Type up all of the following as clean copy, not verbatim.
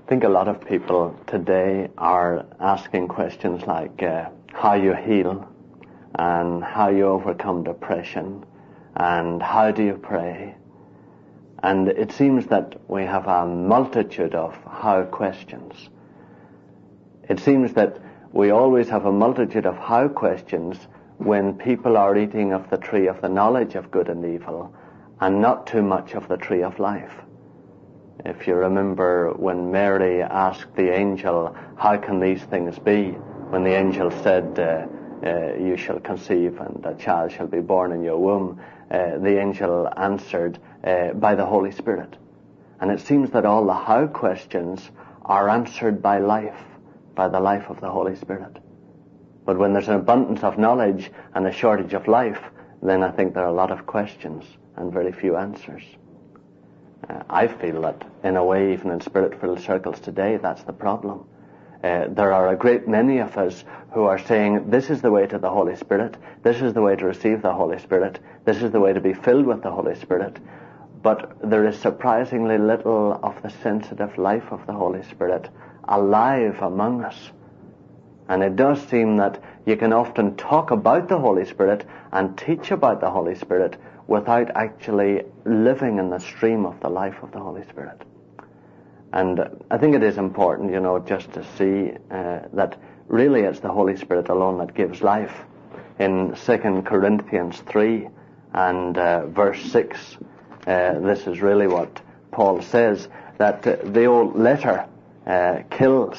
think a lot of people today are asking questions like how you heal and how you overcome depression and how do you pray. And it seems that we have a multitude of how questions. It seems that we always have a multitude of how questions when people are eating of the tree of the knowledge of good and evil and not too much of the tree of life. If you remember when Mary asked the angel, how can these things be? When the angel said, you shall conceive and a child shall be born in your womb, the angel answered, by the Holy Spirit. And it seems that all the how questions are answered by life, by the life of the Holy Spirit. But when there's an abundance of knowledge and a shortage of life, then I think there are a lot of questions and very few answers. I feel that, in a way, even in Spirit-filled circles today, that's the problem. There are a great many of us who are saying, this is the way to the Holy Spirit, this is the way to receive the Holy Spirit, this is the way to be filled with the Holy Spirit, but there is surprisingly little of the sensitive life of the Holy Spirit alive among us. And it does seem that you can often talk about the Holy Spirit and teach about the Holy Spirit without actually living in the stream of the life of the Holy Spirit. And I think it is important, just to see that really it's the Holy Spirit alone that gives life. In 2 Corinthians 3 and verse 6, this is really what Paul says, that the old letter kills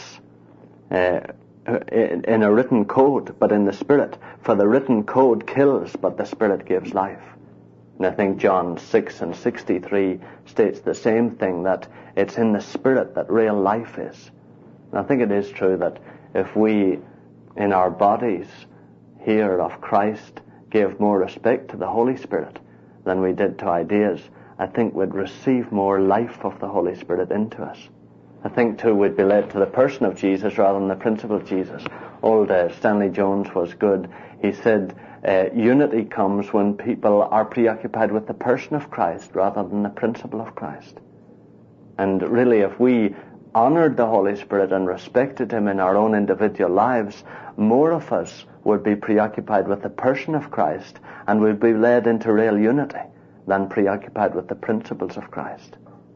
in a written code, but in the Spirit. For the written code kills, but the Spirit gives life. And I think John 6 and 63 states the same thing, that it's in the Spirit that real life is. And I think it is true that if we, in our bodies, hear of Christ, give more respect to the Holy Spirit than we did to ideas, I think we'd receive more life of the Holy Spirit into us. I think, too, we'd be led to the person of Jesus rather than the principle of Jesus. Old Stanley Jones was good. He said, unity comes when people are preoccupied with the person of Christ rather than the principle of Christ. And really, if we honored the Holy Spirit and respected Him in our own individual lives, more of us would be preoccupied with the person of Christ and would be led into real unity than preoccupied with the principles of Christ.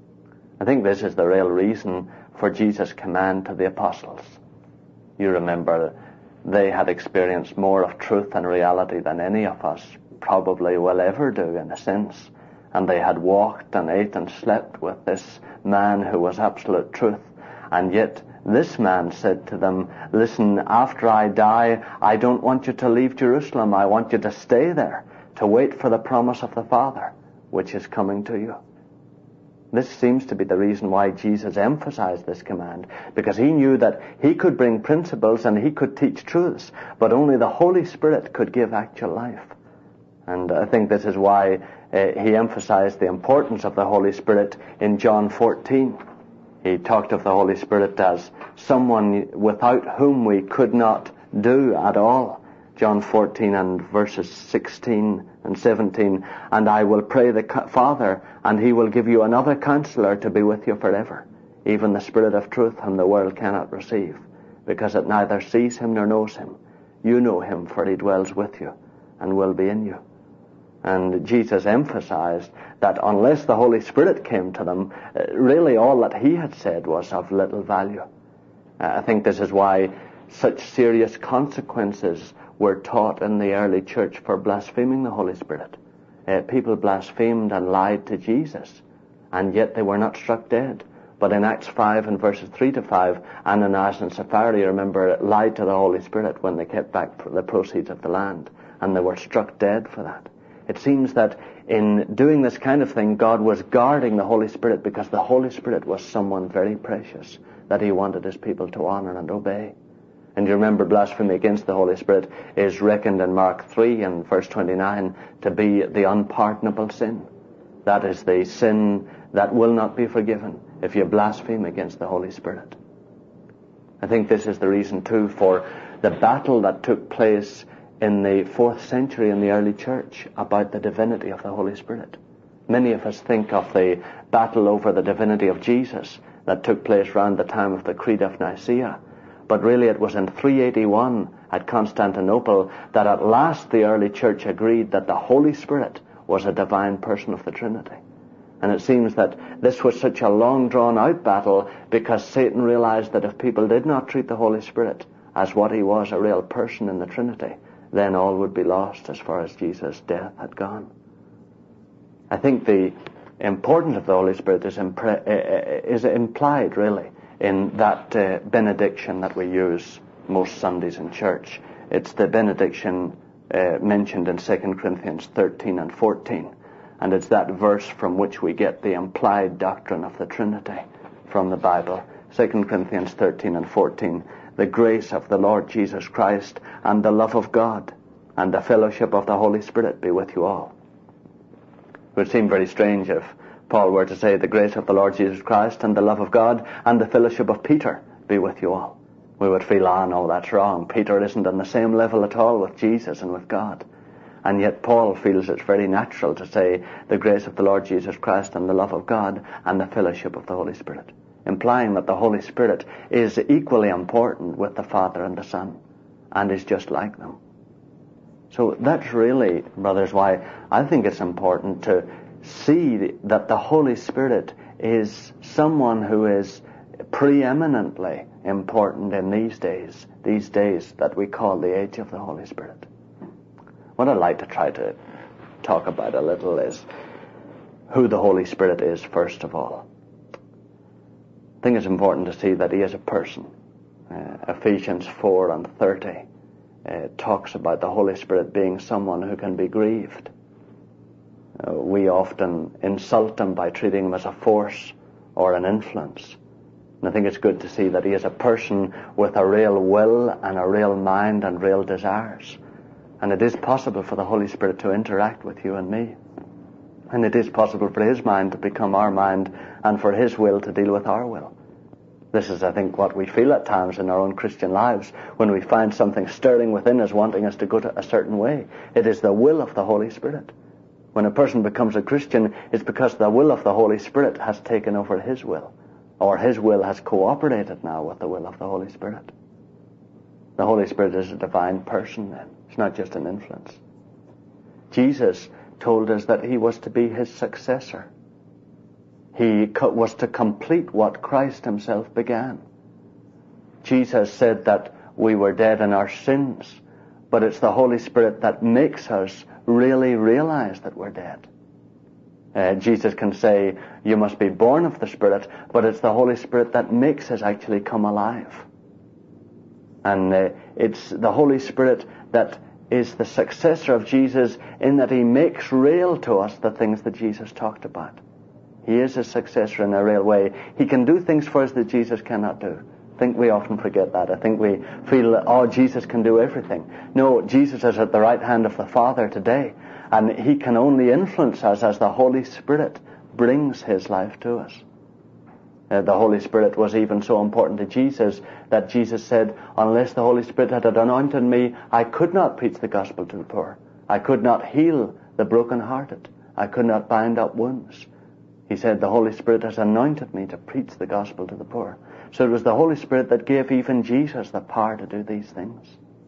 I think this is the real reason for Jesus' command to the apostles. You remember, they had experienced more of truth and reality than any of us probably will ever do, in a sense. And they had walked and ate and slept with this man who was absolute truth. And yet this man said to them, listen, after I die, I don't want you to leave Jerusalem. I want you to stay there to wait for the promise of the Father, which is coming to you. This seems to be the reason why Jesus emphasized this command, because he knew that he could bring principles and he could teach truths, but only the Holy Spirit could give actual life. And I think this is why he emphasized the importance of the Holy Spirit in John 14. He talked of the Holy Spirit as someone without whom we could not do at all. John 14 and verses 16 and 17, and I will pray the Father, and he will give you another counselor to be with you forever, even the Spirit of truth whom the world cannot receive, because it neither sees him nor knows him. You know him, for he dwells with you and will be in you. And Jesus emphasized that unless the Holy Spirit came to them, really all that he had said was of little value. I think this is why such serious consequences were taught in the early church for blaspheming the Holy Spirit. People blasphemed and lied to Jesus, and yet they were not struck dead. But in Acts 5 and verses 3 to 5, Ananias and Sapphira, remember, lied to the Holy Spirit when they kept back the proceeds of the land, and they were struck dead for that. It seems that in doing this kind of thing, God was guarding the Holy Spirit, because the Holy Spirit was someone very precious that he wanted his people to honor and obey. And you remember, blasphemy against the Holy Spirit is reckoned in Mark 3 and verse 29 to be the unpardonable sin. That is the sin that will not be forgiven if you blaspheme against the Holy Spirit. I think this is the reason, too, for the battle that took place in the 4th century in the early church about the divinity of the Holy Spirit. Many of us think of the battle over the divinity of Jesus, that took place around the time of the Creed of Nicaea. But really it was in 381 at Constantinople that at last the early church agreed that the Holy Spirit was a divine person of the Trinity. And it seems that this was such a long drawn out battle because Satan realized that if people did not treat the Holy Spirit as what he was, a real person in the Trinity, then all would be lost as far as Jesus' death had gone. I think the importance of the Holy Spirit is implied really in that benediction that we use most Sundays in church. It's the benediction mentioned in 2 Corinthians 13 and 14. And it's that verse from which we get the implied doctrine of the Trinity from the Bible. 2 Corinthians 13 and 14. The grace of the Lord Jesus Christ and the love of God and the fellowship of the Holy Spirit be with you all. It would seem very strange if Paul were to say the grace of the Lord Jesus Christ and the love of God and the fellowship of Peter be with you all. We would feel, no, that's wrong. Peter isn't on the same level at all with Jesus and with God. And yet Paul feels it's very natural to say the grace of the Lord Jesus Christ and the love of God and the fellowship of the Holy Spirit, implying that the Holy Spirit is equally important with the Father and the Son and is just like them. So that's really, brothers, why I think it's important to see that the Holy Spirit is someone who is preeminently important in these days that we call the age of the Holy Spirit. What I'd like to try to talk about a little is who the Holy Spirit is, first of all. I think it's important to see that he is a person. Ephesians 4 and 30 talks about the Holy Spirit being someone who can be grieved. We often insult him by treating him as a force or an influence. And I think it's good to see that he is a person with a real will and a real mind and real desires. And it is possible for the Holy Spirit to interact with you and me. And it is possible for his mind to become our mind and for his will to deal with our will. This is, I think, what we feel at times in our own Christian lives when we find something stirring within us, wanting us to go to a certain way. It is the will of the Holy Spirit. When a person becomes a Christian, it's because the will of the Holy Spirit has taken over his will, or his will has cooperated now with the will of the Holy Spirit. The Holy Spirit is a divine person then. It's not just an influence. Jesus told us that he was to be his successor. He was to complete what Christ himself began. Jesus said that we were dead in our sins, but it's the Holy Spirit that makes us really realize that we're dead. Jesus can say, you must be born of the Spirit, but it's the Holy Spirit that makes us actually come alive. And it's the Holy Spirit that is the successor of Jesus in that he makes real to us the things that Jesus talked about. He is a successor in a real way. He can do things for us that Jesus cannot do. I think we often forget that. I think we feel, Jesus can do everything. No, Jesus is at the right hand of the Father today, and he can only influence us as the Holy Spirit brings his life to us. The Holy Spirit was even so important to Jesus that Jesus said, unless the Holy Spirit had anointed me, I could not preach the gospel to the poor. I could not heal the brokenhearted. I could not bind up wounds. He said, the Holy Spirit has anointed me to preach the gospel to the poor. So it was the Holy Spirit that gave even Jesus the power to do these things.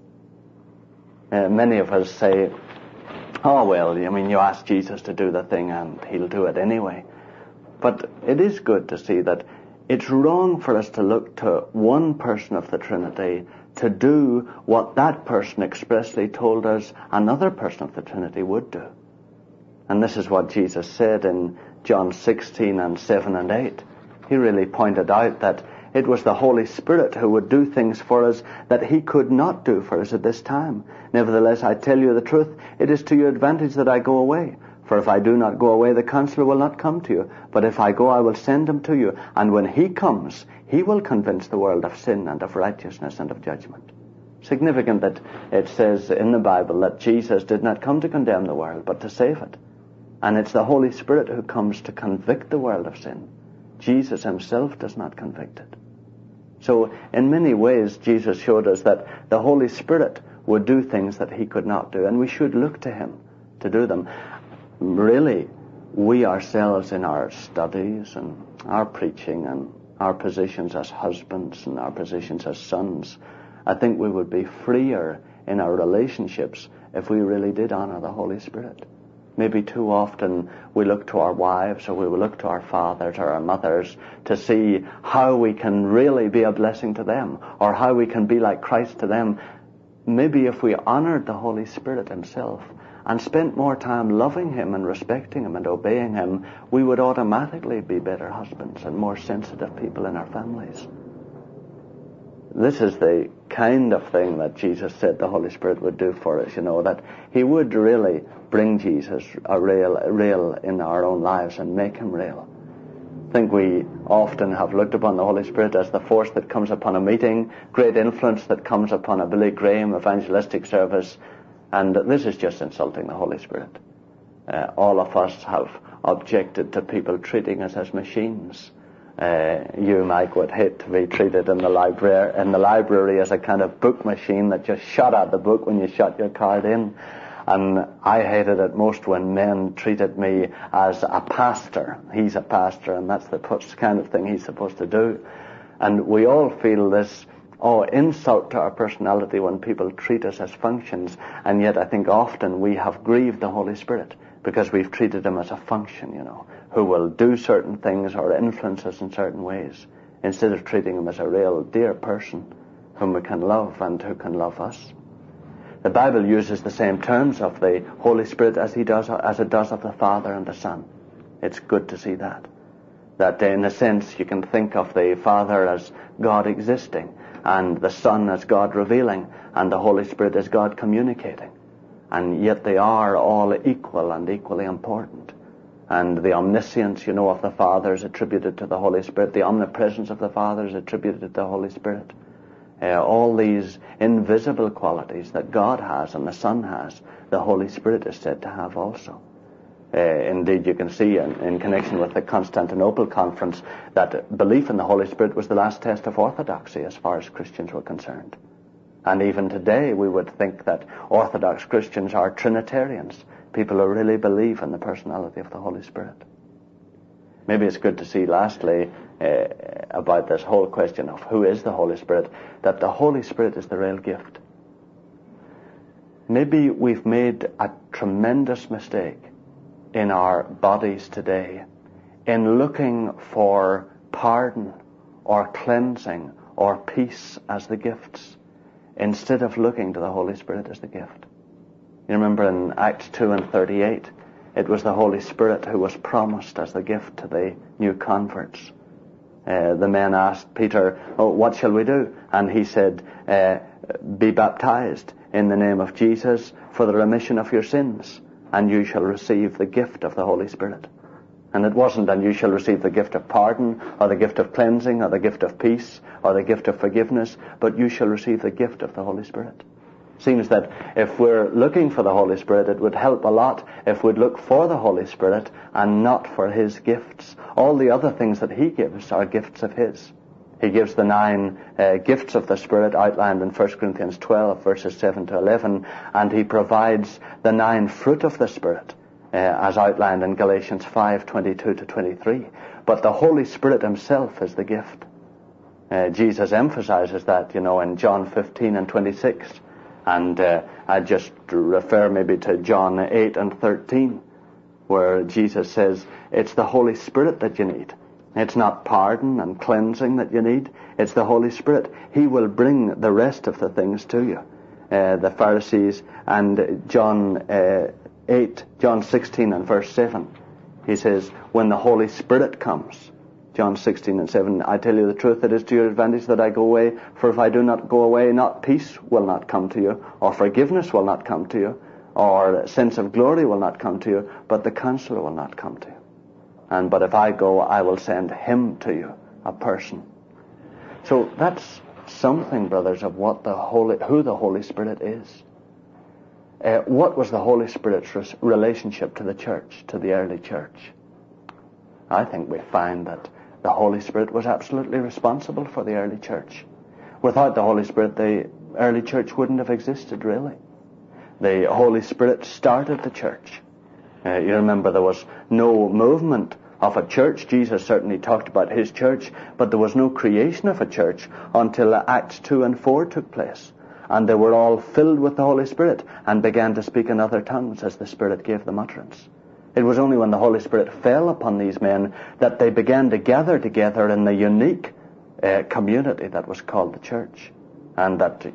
Many of us say, you ask Jesus to do the thing and he'll do it anyway. But it is good to see that it's wrong for us to look to one person of the Trinity to do what that person expressly told us another person of the Trinity would do. And this is what Jesus said in John 16 and 7 and 8. He really pointed out that it was the Holy Spirit who would do things for us that he could not do for us at this time. Nevertheless, I tell you the truth, it is to your advantage that I go away. For if I do not go away, the Counselor will not come to you. But if I go, I will send him to you. And when he comes, he will convince the world of sin and of righteousness and of judgment. Significant that it says in the Bible that Jesus did not come to condemn the world, but to save it. And it's the Holy Spirit who comes to convict the world of sin. Jesus himself does not convict it. So in many ways, Jesus showed us that the Holy Spirit would do things that he could not do, and we should look to him to do them. Really, we ourselves in our studies and our preaching and our positions as husbands and our positions as sons, I think we would be freer in our relationships if we really did honor the Holy Spirit. Maybe too often we look to our wives, or we will look to our fathers or our mothers to see how we can really be a blessing to them, or how we can be like Christ to them. Maybe if we honored the Holy Spirit himself and spent more time loving him and respecting him and obeying him, we would automatically be better husbands and more sensitive people in our families. This is the kind of thing that Jesus said the Holy Spirit would do for us, that he would really bring Jesus real in our own lives and make him real. I think we often have looked upon the Holy Spirit as the force that comes upon a meeting, great influence that comes upon a Billy Graham evangelistic service, and this is just insulting the Holy Spirit. All of us have objected to people treating us as machines. You, Mike, would hate to be treated in the library as a kind of book machine that just shot out the book when you shot your card in. And I hated it most when men treated me as a pastor. He's a pastor, and that's the kind of thing he's supposed to do. And we all feel this insult to our personality when people treat us as functions, and yet I think often we have grieved the Holy Spirit because we've treated him as a function, who will do certain things or influence us in certain ways, instead of treating him as a real dear person whom we can love and who can love us. The Bible uses the same terms of the Holy Spirit as it does of the Father and the Son. It's good to see that in a sense you can think of the Father as God existing, and the Son as God revealing, and the Holy Spirit as God communicating. And yet they are all equal and equally important. And the omniscience, of the Father is attributed to the Holy Spirit. The omnipresence of the Father is attributed to the Holy Spirit. All these invisible qualities that God has and the Son has, the Holy Spirit is said to have also. Indeed, you can see in connection with the Constantinople Conference that belief in the Holy Spirit was the last test of orthodoxy as far as Christians were concerned. And even today we would think that Orthodox Christians are Trinitarians, people who really believe in the personality of the Holy Spirit. Maybe it's good to see lastly about this whole question of who is the Holy Spirit, that the Holy Spirit is the real gift. Maybe we've made a tremendous mistake in our bodies today in looking for pardon or cleansing or peace as the gifts, instead of looking to the Holy Spirit as the gift. You remember in Acts 2:38, it was the Holy Spirit who was promised as the gift to the new converts. The men asked Peter, what shall we do? And he said, be baptized in the name of Jesus for the remission of your sins, and you shall receive the gift of the Holy Spirit. And it wasn't, and you shall receive the gift of pardon, or the gift of cleansing, or the gift of peace, or the gift of forgiveness, but you shall receive the gift of the Holy Spirit. Seems that if we're looking for the Holy Spirit, it would help a lot if we'd look for the Holy Spirit and not for his gifts. All the other things that he gives are gifts of his. He gives the 9 gifts of the Spirit outlined in 1 Corinthians 12, verses 7 to 11, and he provides the 9 fruit of the Spirit, as outlined in Galatians 5, 22 to 23. But the Holy Spirit himself is the gift. Jesus emphasizes that, in John 15 and 26. And I just refer maybe to John 8 and 13, where Jesus says, it's the Holy Spirit that you need. It's not pardon and cleansing that you need. It's the Holy Spirit. He will bring the rest of the things to you. The Pharisees, and John 16 and verse 7, he says, when the Holy Spirit comes, John 16 and 7, I tell you the truth, it is to your advantage that I go away, for if I do not go away, not peace will not come to you, or forgiveness will not come to you, or sense of glory will not come to you, but the Counselor will not come to you. But if I go, I will send him to you, a person. So that's something, brothers, of who the Holy Spirit is. What was the Holy Spirit's relationship to the church, to the early church? I think we find that the Holy Spirit was absolutely responsible for the early church. Without the Holy Spirit, the early church wouldn't have existed, really. The Holy Spirit started the church. You remember there was no movement of a church. Jesus certainly talked about his church, but there was no creation of a church until Acts 2 and 4 took place. And they were all filled with the Holy Spirit and began to speak in other tongues as the Spirit gave them utterance. It was only when the Holy Spirit fell upon these men that they began to gather together in the unique community that was called the church, and that,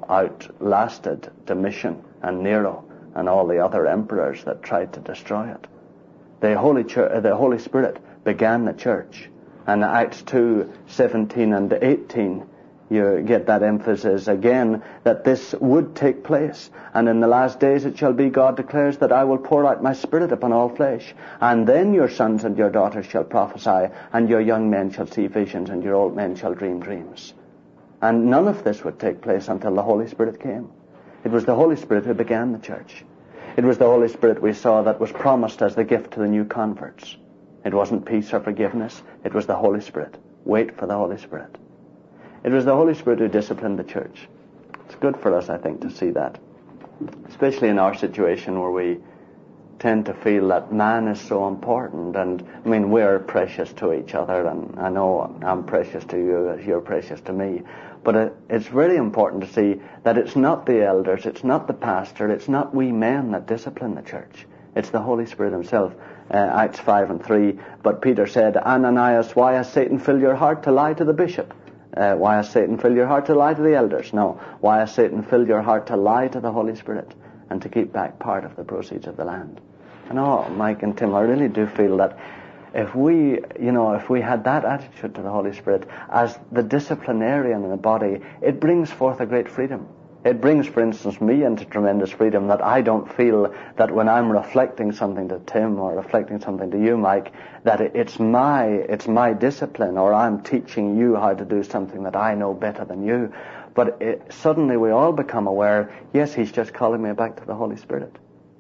outlasted Domitian and Nero and all the other emperors that tried to destroy it. The Holy Spirit began the church. And Acts 2:17 and 18, you get that emphasis again that this would take place. And in the last days it shall be, God declares, that I will pour out my Spirit upon all flesh. And then your sons and your daughters shall prophesy, and your young men shall see visions, and your old men shall dream dreams. And none of this would take place until the Holy Spirit came. It was the Holy Spirit who began the church. It was the Holy Spirit we saw that was promised as the gift to the new converts. It wasn't peace or forgiveness. It was the Holy Spirit. Wait for the Holy Spirit. It was the Holy Spirit who disciplined the church. It's good for us, I think, to see that. Especially in our situation where we tend to feel that man is so important. And, we're precious to each other. And I know I'm precious to you as you're precious to me. But it's really important to see that it's not the elders, it's not the pastor, it's not we men that discipline the church. It's the Holy Spirit himself. Acts 5 and 3, but Peter said, Ananias, why has Satan filled your heart to lie to the bishop? Why has Satan filled your heart to lie to the elders? No. Why has Satan filled your heart to lie to the Holy Spirit and to keep back part of the proceeds of the land? And Mike and Tim, I really do feel that if we had that attitude to the Holy Spirit as the disciplinarian in the body, it brings forth a great freedom. It brings, for instance, me into tremendous freedom, that I don't feel that when I'm reflecting something to Tim or reflecting something to you, Mike, that it's my discipline, or I'm teaching you how to do something that I know better than you. But suddenly we all become aware, yes, he's just calling me back to the Holy Spirit.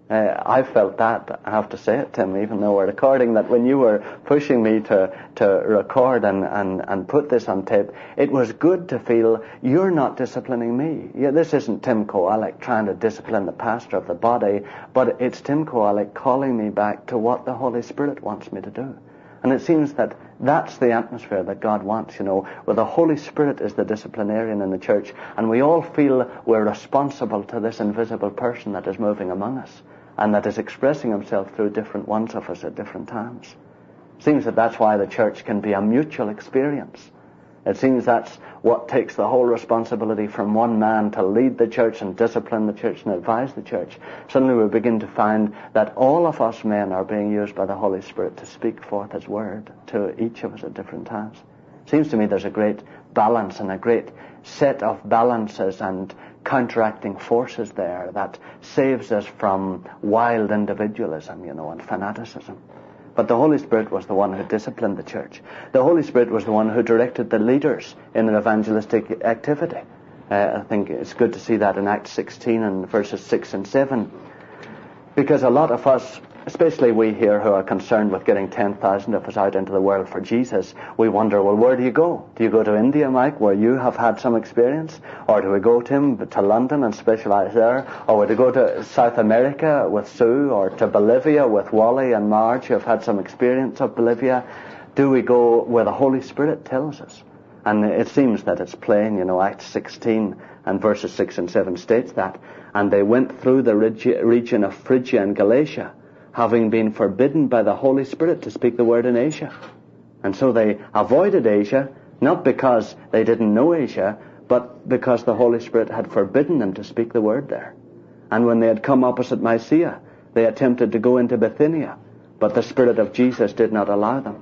I felt that, I have to say it, Tim, even though we're recording, that when you were pushing me to record and put this on tape, it was good to feel you're not disciplining me. Yeah, this isn't Tim Kowalik trying to discipline the pastor of the body, but it's Tim Kowalik calling me back to what the Holy Spirit wants me to do. And it seems that that's the atmosphere that God wants, where the Holy Spirit is the disciplinarian in the church, and we all feel we're responsible to this invisible person that is moving among us, and that is expressing himself through different ones of us at different times. It seems that that's why the church can be a mutual experience. It seems that's what takes the whole responsibility from one man to lead the church and discipline the church and advise the church. Suddenly we begin to find that all of us men are being used by the Holy Spirit to speak forth His word to each of us at different times. It seems to me there's a great balance and a great set of balances and counteracting forces there that saves us from wild individualism, and fanaticism. But the Holy Spirit was the one who disciplined the church. The Holy Spirit was the one who directed the leaders in an evangelistic activity. I think it's good to see that in Acts 16 and verses 6 and 7. Because a lot of us, especially we here who are concerned with getting 10,000 of us out into the world for Jesus, we wonder, well, where do you go? Do you go to India, Mike, where you have had some experience? Or do we go to London and specialize there? Or do we go to South America with Sue? Or to Bolivia with Wally and Marge, who have had some experience of Bolivia? Do we go where the Holy Spirit tells us? And it seems that it's plain, Acts 16 and verses 6 and 7 states that. And they went through the region of Phrygia and Galatia, having been forbidden by the Holy Spirit to speak the word in Asia. And so they avoided Asia, not because they didn't know Asia, but because the Holy Spirit had forbidden them to speak the word there. And when they had come opposite Mysia, they attempted to go into Bithynia, but the Spirit of Jesus did not allow them.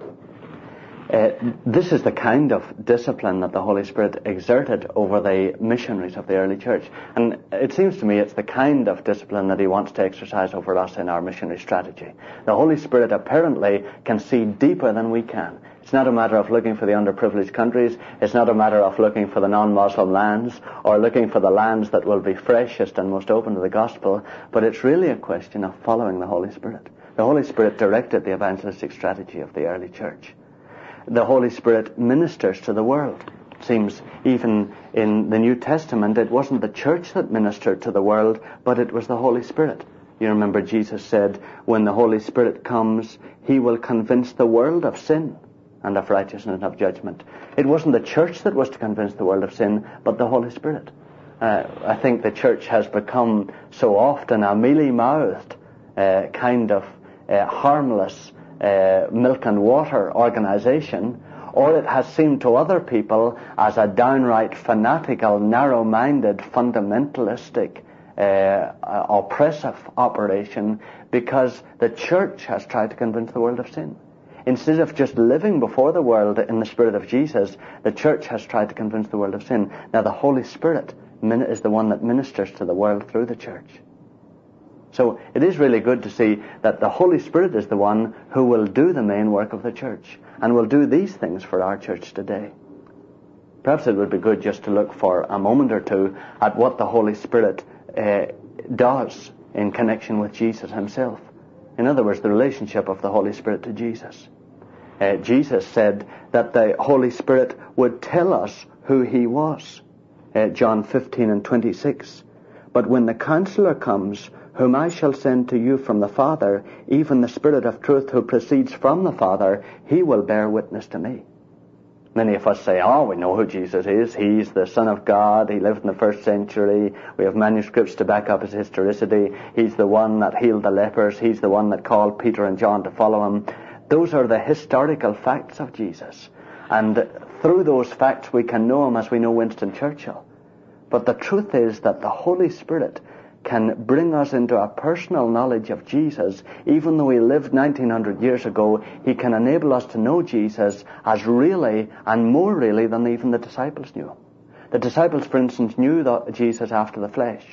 This is the kind of discipline that the Holy Spirit exerted over the missionaries of the early church. And it seems to me it's the kind of discipline that He wants to exercise over us in our missionary strategy. The Holy Spirit apparently can see deeper than we can. It's not a matter of looking for the underprivileged countries. It's not a matter of looking for the non-Muslim lands or looking for the lands that will be freshest and most open to the gospel. But it's really a question of following the Holy Spirit. The Holy Spirit directed the evangelistic strategy of the early church. The Holy Spirit ministers to the world. It seems even in the New Testament it wasn't the church that ministered to the world, but it was the Holy Spirit. You remember Jesus said, when the Holy Spirit comes, he will convince the world of sin and of righteousness and of judgment. It wasn't the church that was to convince the world of sin, but the Holy Spirit. I think the church has become so often a mealy-mouthed, kind of harmless, milk and water organization, or it has seemed to other people as a downright fanatical, narrow-minded, fundamentalistic, oppressive operation, because the church has tried to convince the world of sin. Instead of just living before the world in the Spirit of Jesus, the church has tried to convince the world of sin. Now the Holy Spirit is the one that ministers to the world through the church. So it is really good to see that the Holy Spirit is the one who will do the main work of the church, and will do these things for our church today. Perhaps it would be good just to look for a moment or two at what the Holy Spirit does in connection with Jesus himself. In other words, the relationship of the Holy Spirit to Jesus. Jesus said that the Holy Spirit would tell us who he was. John 15:26. But when the Counselor comes, whom I shall send to you from the Father, even the Spirit of truth who proceeds from the Father, he will bear witness to me. Many of us say, we know who Jesus is. He's the Son of God. He lived in the first century. We have manuscripts to back up his historicity. He's the one that healed the lepers. He's the one that called Peter and John to follow him. Those are the historical facts of Jesus. And through those facts we can know him as we know Winston Churchill. But the truth is that the Holy Spirit can bring us into a personal knowledge of Jesus. Even though he lived 1900 years ago, he can enable us to know Jesus as really and more really than even the disciples knew him. The disciples, for instance, knew Jesus after the flesh.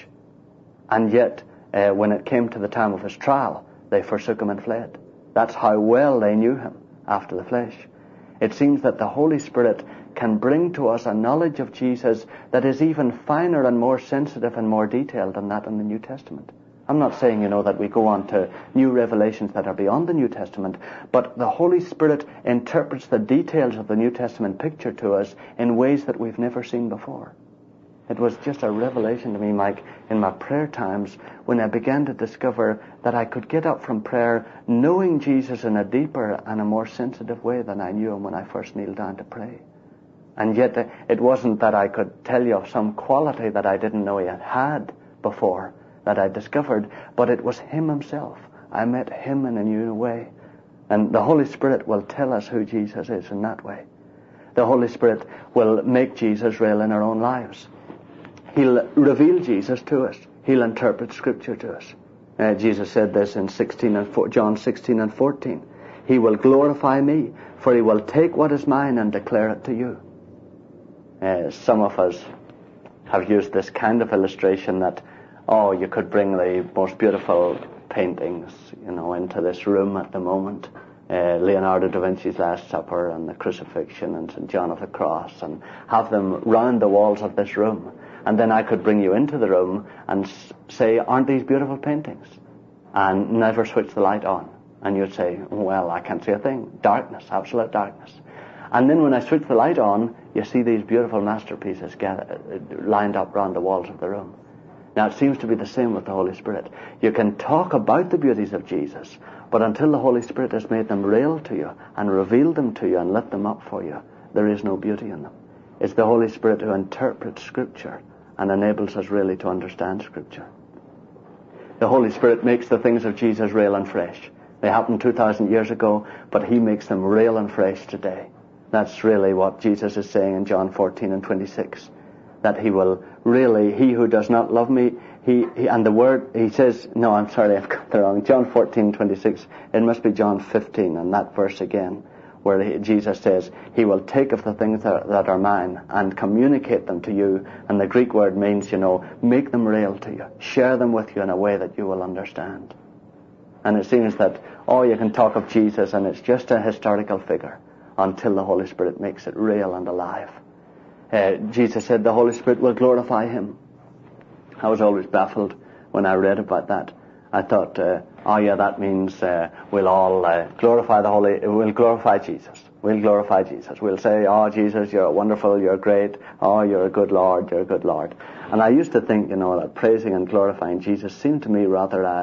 And yet, when it came to the time of his trial, they forsook him and fled. That's how well they knew him after the flesh. It seems that the Holy Spirit can bring to us a knowledge of Jesus that is even finer and more sensitive and more detailed than that in the New Testament. I'm not saying, that we go on to new revelations that are beyond the New Testament, but the Holy Spirit interprets the details of the New Testament picture to us in ways that we've never seen before. It was just a revelation to me, Mike, in my prayer times, when I began to discover that I could get up from prayer knowing Jesus in a deeper and a more sensitive way than I knew him when I first kneeled down to pray. And yet it wasn't that I could tell you of some quality that I didn't know he had before that I discovered, but it was him himself. I met him in a new way. And the Holy Spirit will tell us who Jesus is in that way. The Holy Spirit will make Jesus real in our own lives. He'll reveal Jesus to us. He'll interpret Scripture to us. Jesus said this in John 16 and 14. He will glorify me, for he will take what is mine and declare it to you. Some of us have used this kind of illustration that, you could bring the most beautiful paintings, into this room at the moment. Leonardo da Vinci's Last Supper and the Crucifixion and St. John of the Cross, and have them round the walls of this room. And then I could bring you into the room and say, aren't these beautiful paintings? And never switch the light on. And you'd say, well, I can't see a thing. Darkness, absolute darkness. And then when I switch the light on, you see these beautiful masterpieces lined up round the walls of the room. Now it seems to be the same with the Holy Spirit. You can talk about the beauties of Jesus, but until the Holy Spirit has made them real to you and revealed them to you and lit them up for you, there is no beauty in them. It's the Holy Spirit who interprets Scripture and enables us really to understand Scripture. The Holy Spirit makes the things of Jesus real and fresh. They happened 2,000 years ago, but he makes them real and fresh today. That's really what Jesus is saying in John 14 and 26. That he will really, he who does not love me, and the word, he says, no, I'm sorry, I've got that wrong. John 14, 26, it must be John 15, and that verse again, where Jesus says, he will take of the things that are mine and communicate them to you. And the Greek word means, make them real to you. Share them with you in a way that you will understand. And it seems that, you can talk of Jesus and it's just a historical figure until the Holy Spirit makes it real and alive. Jesus said the Holy Spirit will glorify him. I was always baffled when I read about that. I thought, that means we'll all we'll glorify Jesus. We'll glorify Jesus. We'll say, Jesus, you're wonderful, you're great. You're a good Lord. And I used to think, that praising and glorifying Jesus seemed to me rather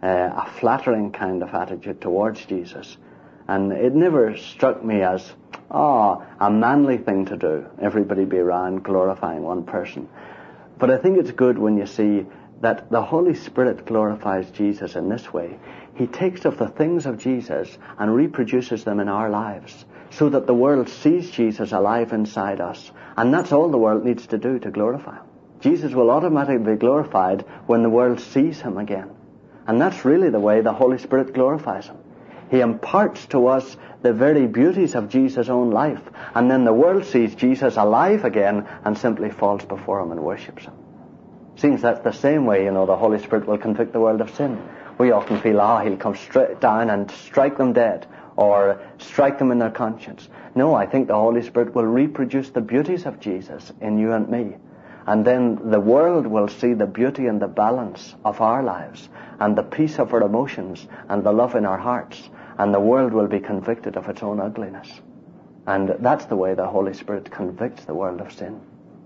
a flattering kind of attitude towards Jesus. And it never struck me as, a manly thing to do. Everybody be around glorifying one person. But I think it's good when you see that the Holy Spirit glorifies Jesus in this way. He takes of the things of Jesus and reproduces them in our lives, so that the world sees Jesus alive inside us. And that's all the world needs to do to glorify him. Jesus will automatically be glorified when the world sees him again. And that's really the way the Holy Spirit glorifies him. He imparts to us the very beauties of Jesus' own life, and then the world sees Jesus alive again and simply falls before him and worships him. Seems that's the same way, the Holy Spirit will convict the world of sin. We often feel, he'll come straight down and strike them dead, or strike them in their conscience. No, I think the Holy Spirit will reproduce the beauties of Jesus in you and me. And then the world will see the beauty and the balance of our lives, and the peace of our emotions, and the love in our hearts. And the world will be convicted of its own ugliness. And that's the way the Holy Spirit convicts the world of sin.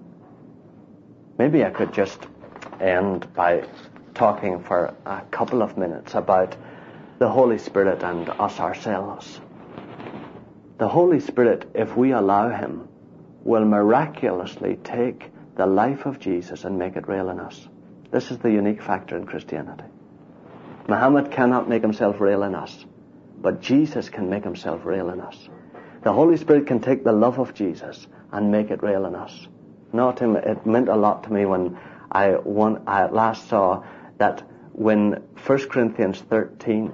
Maybe I could just end by talking for a couple of minutes about the Holy Spirit and us ourselves. The Holy Spirit, if we allow him, will miraculously take the life of Jesus and make it real in us. This is the unique factor in Christianity. Muhammad cannot make himself real in us, but Jesus can make himself real in us. The Holy Spirit can take the love of Jesus and make it real in us. It meant a lot to me when I at last saw that when 1 Corinthians 13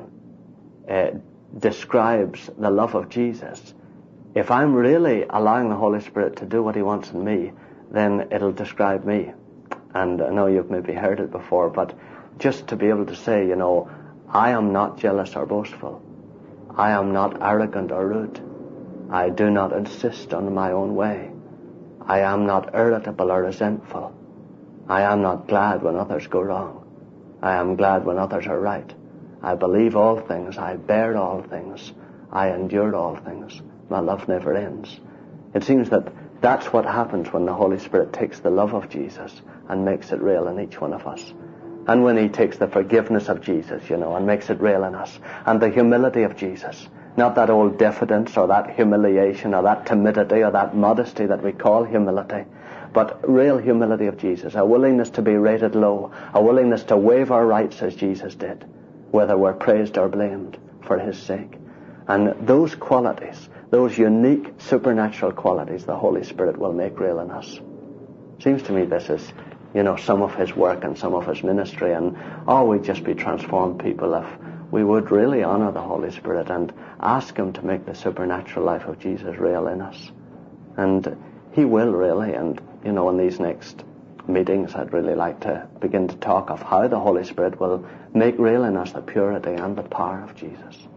describes the love of Jesus, if I'm really allowing the Holy Spirit to do what he wants in me, then it'll describe me. And I know you've maybe heard it before, but just to be able to say, I am not jealous or boastful. I am not arrogant or rude. I do not insist on my own way. I am not irritable or resentful. I am not glad when others go wrong. I am glad when others are right. I believe all things. I bear all things. I endure all things. My love never ends. It seems that that's what happens when the Holy Spirit takes the love of Jesus and makes it real in each one of us. And when he takes the forgiveness of Jesus, and makes it real in us. And the humility of Jesus. Not that old diffidence or that humiliation or that timidity or that modesty that we call humility. But real humility of Jesus. A willingness to be rated low. A willingness to waive our rights as Jesus did. Whether we're praised or blamed for his sake. And those qualities, those unique supernatural qualities, the Holy Spirit will make real in us. Seems to me this is some of his work and some of his ministry, and we'd just be transformed people if we would really honor the Holy Spirit and ask him to make the supernatural life of Jesus real in us. And he will really, and in these next meetings I'd really like to begin to talk of how the Holy Spirit will make real in us the purity and the power of Jesus.